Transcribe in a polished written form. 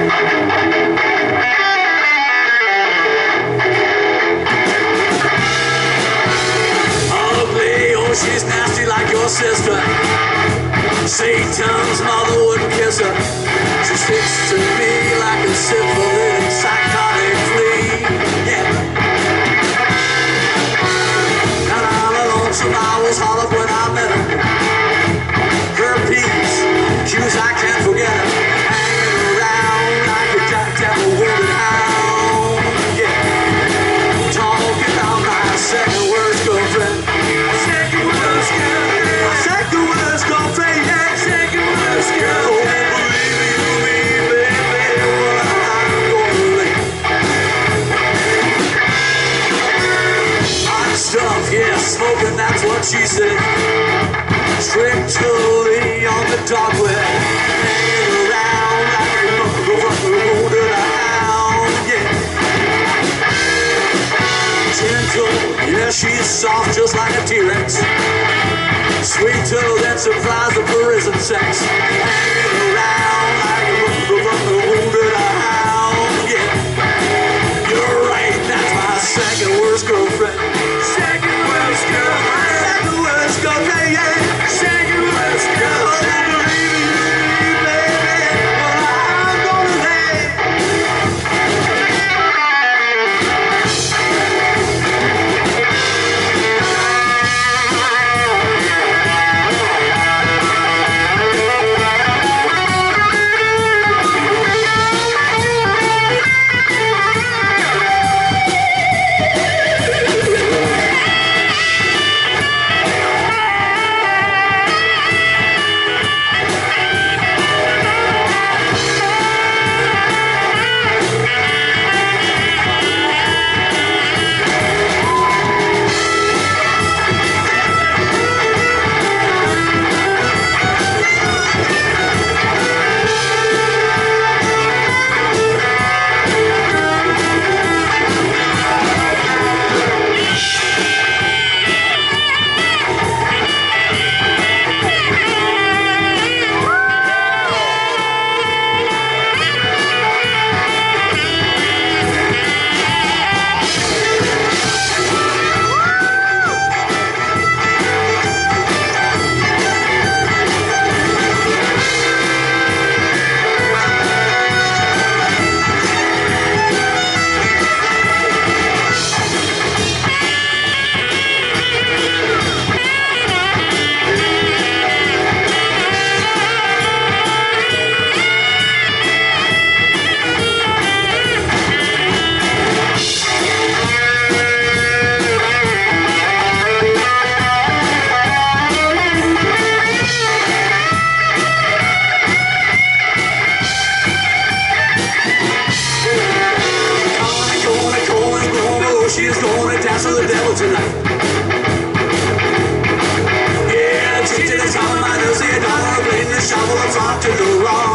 Ugly, oh, she's nasty like your sister. Satan's mother wouldn't kiss her. She sticks to me like a syphilitic psychotic flea. Yeah. And I'm a lonesome, I was hollow when I met her. Her peace, cues I can't forget her. Hanging around like a goddamn wounded hound. Yeah. Talking about my second worst girlfriend. Second worst girlfriend. My second worst girlfriend. Yeah. Second worst girlfriend. Oh, believe you me, baby. Well, I'm gonna lay. Hot stuff, yeah, smoking, that's what she said. Strictly on the dark web, hanging around like a wounded hound, yeah. Gentle, yeah, she's soft just like a T-Rex. Sweeter than surprise of prison sex. Hanging around like a wounded hound, yeah. You're right, that's my second worst girlfriend. Second worst girlfriend. Second worst girlfriend, yeah. Second worst girlfriend. Believe me, baby. Well, I'm gonna lay. She's gonna dance with the devil tonight. Yeah, change the time of my nose, the dollar, blame the shovel, I'm to the wrong.